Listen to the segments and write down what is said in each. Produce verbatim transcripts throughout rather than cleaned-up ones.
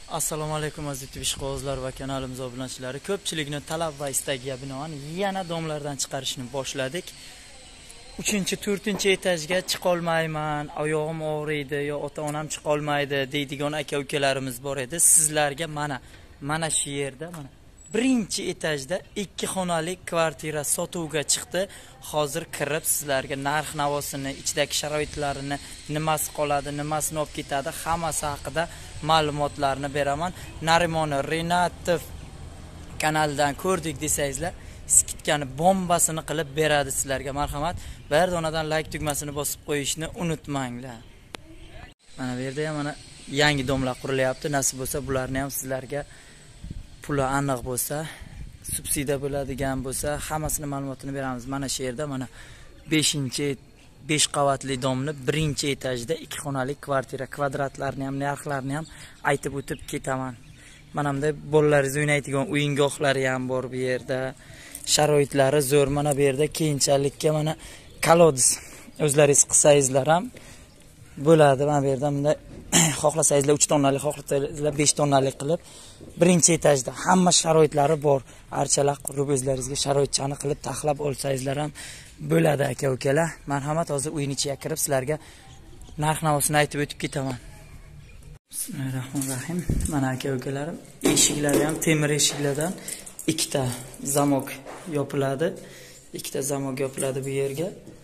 Assalomu alaykum aziz ishqibozlar va kanalimiz obunachilari. Ko'pchilikning talab va istagiga binoan yana domlardan chiqarishni boshladik. uchinchi to'rtinchi etajga chiqa olmayman, oyog'im og'riydi yo ota-onam chiqa olmaydi deydigan aka-ukalarimiz bor edi. Sizlarga mana mana shu yerda mana birinchi etajda ikki xonali kvartira sotuvga chiqdi. Hozir kirib sizlarga narx navosini, ichidagi sharoitlarini, nimasi qoladi, nimasini olib ketadi, hammasi haqida ma'lumotlarni beraman. Narimon Rinatov kanalidan ko'rdik desangizlar, skidkani bombasini qilib beradi sizlarga. Marhamat, bir donadan like tugmasini bosib qo'yishni unutmanglar. Mana bu yerda ham mana yangi domlar qurilyapti. Nasib bo'lsa bularni ham sizlarga puli aniq bo'lsa, subsidiya bo'ladigan bo'lsa, hammasini ma'lumotini beramiz. Mana shu yerda mana beshinchi besh qavatli domni birinchi etajda ikki xonali kvartira, kvadratlarni ham, narxlarini ham aytib o'tib ketaman. Mana bunday bolalaringiz o'ynaydigan o'yingohlari ham bor bu yerda. Sharoitlari zo'r. Mana bu yerda keyinchalikka mana kolodis o'zlaringiz qilsangizlar ham bo'ladi. Mana bu yerda bunday xohlasangizlar uch tonnalik, xohlasangizlar besh tonnalik qilib birinchi etajda hamma sharoitlari bor. Archalar qurib o'zlaringizga sharoitchani qilib taxlab olsangizlar ham bo'ladi aka-ukalar. Marhamat, hozir uyin ichiga kirib sizlarga narx navosini aytib o'tib ketaman. Bismillahirrohmanirrohim. Mana aka-ukalarim, eshiklari ham temir eshiklardan ikkita zamok yopiladi. Ikkita zamok yopiladi bu yerga.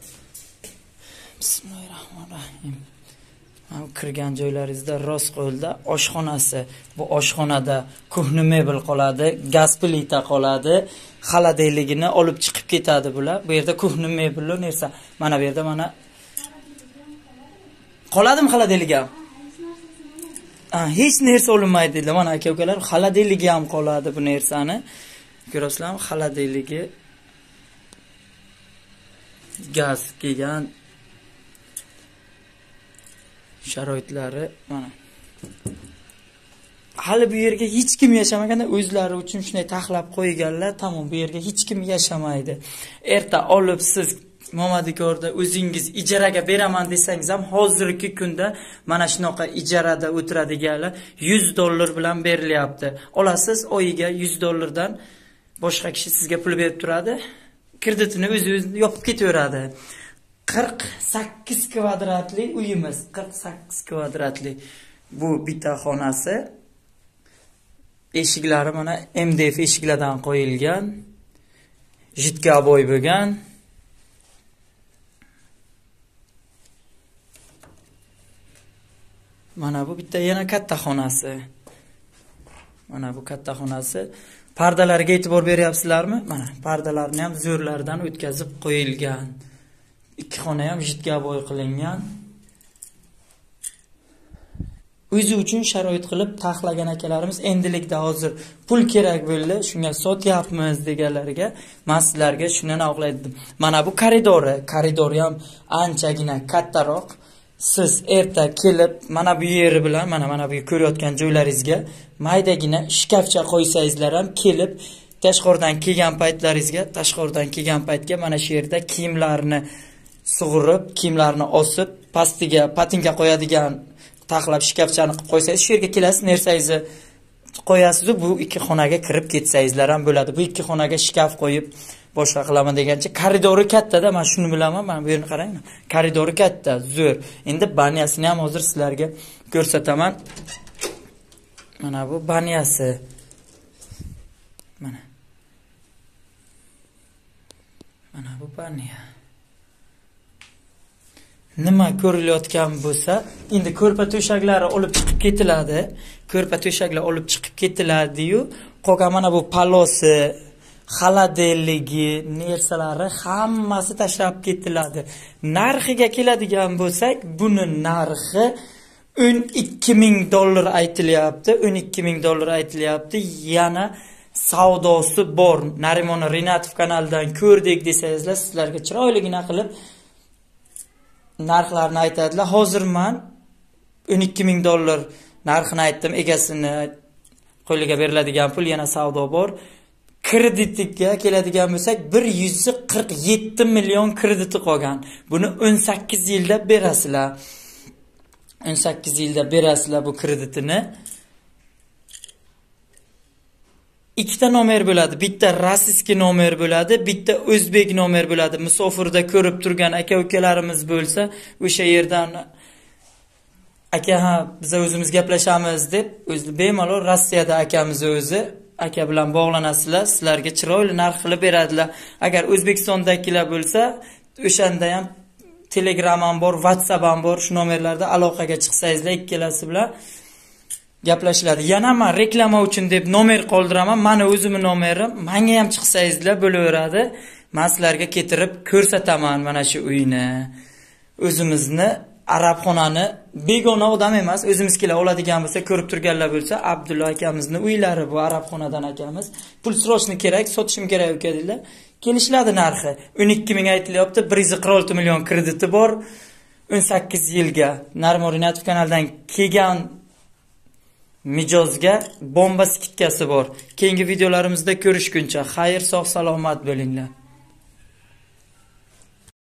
Bismillahirrohmanirrohim. Kirgan joylaringizda rost qo'lda oshxonasi. Bu oshxonada ko'hna mebel qoladi, gaz plita qoladi, xolodilligini olib chiqib ketadi bular. Bu yerda ko'hna mebellar narsa. Mana bu yerda mana qoladimi xolodilligi ham? Ha, hech narsa olinmaydi dedilar. Mana aka-ukalar, xolodilligi ham qoladi bu narsani. Ko'rasizlarmi? Xolodilligi gaz kelgan sharoitlari mana. Hali bu yerga hech kim yashamaganda o'zlari uchun shunday taxlab qo'yganlar. Tamom, bu yerga hech kim yashamaydi. Erta olib siz Momadikorda o'zingiz ijaraga beraman desangiz ham hozirgi kunda mana shunaqa ijarada o'tiradiganlar yuz dollar bilan berilyapti. Olasiz, oyiga yuz dollardan boshqa kishi sizga pul berib turadi. Kreditini o'zi-o'zi yopib ketaveradi. qirq sakkiz kvadratli uyimiz, qirq sakkiz kvadratli. Bu bitta xonasi. Eshiklari mana M D F eshiklardan qo'yilgan. Jitga boy bo'lgan. Mana bu bitta yana katta xonasi. Mana bu katta xonasi. Pardalarga e'tibor beryapsizlarmi? Mana pardalarni ham zo'rlardan o'tkazib qo'yilgan. Ikki xona ham jitga boy qilingan. O'zi uchun sharoit qilib taxlagan akalarimiz endilikda hozir pul kerak bo'ldi, shunga sotyapmiz deganlarga men sizlarga shuni aniqlaydim. Mana bu koridori, koridori ham anchagina kattaroq. Siz erta kelib mana bu yeri bilan mana mana bu ko'rayotgan joylaringizga maydagina shkafcha qo'ysangizlar ham kelib tashqaridan kelgan paytlaringizga, tashqaridan kelgan paytga mana shu yerda kiyimlarni sug'urib, kiyimlarni osib, pastiga patinka qo'yadigan taxlab shkafchani qilib qo'ysangiz, shu yerga kelasiz, narsangizni qo'yasiz, bu ikki xonaga kirib ketsangizlar ham bo'ladi. Bu ikki xonaga shkaf qo'yib boshqa qilaman degancha, koridori katta-da, men shuni bilaman. Mana bu yerni qarang. Koridori katta, zo'r. Endi banyasini ham hozir sizlarga ko'rsataman. Mana bu banyasi. Mana. Mana bu banya. Nima ko'rilayotgan bo'lsa, endi ko'rpa to'shaklari olib chiqib ketiladi. Ko'rpa to'shaklar olib chiqib ketiladi-yu, qolgan mana bu palosi, xolodilligi, narsalari hammasi tashlab ketiladi. Narxiga keladigan bo'lsak, buni narxi o'n ikki ming dollar aytilyapti. o'n ikki ming dollar aytilyapti. Yana savdosi bor. Narimon Rinatov kanalidan ko'rdik desangizlar, sizlarga chiroyligina qilib narxlarni aytadilar. Hozir men o'n ikki ming dollar narxini aytdim, egasini qo'liga beriladigan pul yana savdo bor. Kreditiga keladigan bo'lsak, bir yuz qirq yetti million krediti qolgan. Buni o'n sakkiz yilda berasizlar. o'n sakkiz yilda berasizlar bu kreditini. ikkita nomer bo'ladi. Bitta rossiyskiy nomer bo'ladi, bitta o'zbek nomer bo'ladi. Musofirda ko'rib turgan aka-ukalarimiz bo'lsa, o'sha yerdan aka ha biz o'zimiz gaplashamiz deb, o'zi bemalol Rossiyada akamiz o'zi aka bilan bog'lanasizlar, sizlarga chiroyli narx qilib beradilar. Agar O'zbekistondagilar bo'lsa, o'shanda ham Telegram ham bor, WhatsApp ham bor. Shu nomerlarda aloqaga chiqsangizlar ikkalasi bilan gaplashiladi. Yana men reklama uchun deb nomer qoldiraman. Meni o'zimning nomerim, menga ham chiqsangizlar bo'laveradi. Men sizlarga keltirib ko'rsataman mana shu uyni. O'zimizni Arabxonani begona odam emas, o'zimizkilar oladigan bo'lsa, ko'rib turganlar bo'lsa, Abdulla akamizning uylari bu Arabxonadan akamiz. Pul srochni kerak, sotishim kerak uka dedilar. Kelishiladi narxi. o'n ikki ming aytilyapti, bir yuz qirq olti million krediti bor. o'n sakkiz yilga Narmor Inoyatov kanalidan kelgan mijozga bomba skitkasi bor. Keyingi videolarimizda ko'rishguncha xayr, sog' salomat bo'linglar.